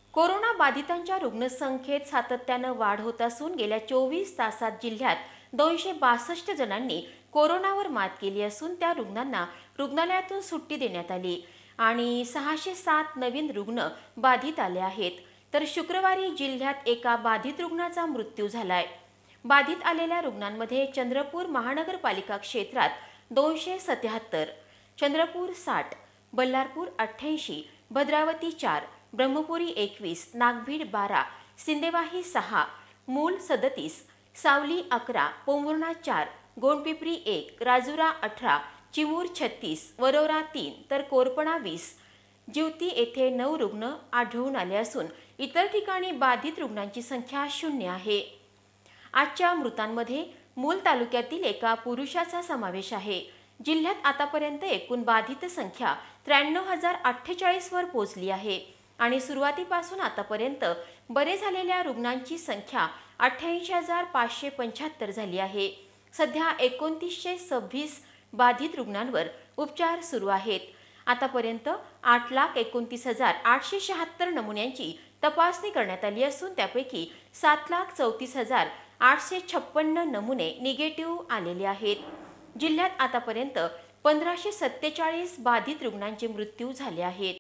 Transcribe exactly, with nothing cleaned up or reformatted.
Corona बाधितांच्या रुग्णसंख्येत सातत्यानं वाढ होत असून गेल्या चोवीस तासात जिल्ह्यात दोनशे बासष्ट जणांनी कोरोनावर मात केली असून त्या रुग्णांना रुग्णालयातून सुट्टी देण्यात आली आणि सहाशे सात नवीन रुग्ण बाधित आले आहेत. तर शुक्रवारी जिल्ह्यात एका बाधित रुग्णाचा मृत्यू झालाय. बाधित आलेल्या रुग्णांमध्ये चंद्रपूर महानगरपालिका क्षेत्रात दोनशे सत्याहत्तर, चंद्रपूर साठ, बल्लारपूर अठ्ठ्याऐंशी, भद्रावती चार, ब्रह्मपुरी एकवीस, नागभीड बारा, सिंदेवाही सहा, मूल सदतीस, सावली अकरा, पोंभुर्णा चार, गोंडपिपरी एक, राजुरा अठरा, चिमूर छत्तीस, वरोरा तीन तर कोरपणा वीस, जिवती येथे नऊ रुग्ण आढळून आले असून इतर ठिकाणी बाधित रुग्णांची संख्या शून्य आहे. आजच्या मृतांमध्ये मूल तालुक्यातील एका पुरुषाचा समावेश आहे. जिल्ह्यात आतापर्यंत एकूण बाधित संख्या त्र्याण्णव हजार अठ्ठेचाळीस वर पोहोचली आहे आणि सुरुवातीपासून आतापर्यंत बरे झालेल्या रुग्णांची संख्या अठ्ठ्याऐंशी हजार पाचशे पंच्याहत्तर झाली आहे. सध्या एकोणतीसशे सव्वीस बाधित रुग्णांवर उपचार सुरू आहेत. आतापर्यंत आठ लाख एकोणतीस हजार आठशे शहात्तर नमुन्यांची तपासणी करण्यात आली असून त्यापैकी सात लाख चौतीस हजार आठशे छप्पन्न नमुने निगेटिव्ह आलेले आहेत. जिल्ह्यात आतापर्यंत पंधराशे सत्तेचाळीस बाधित रुग्णांचे मृत्यू झाले आहेत.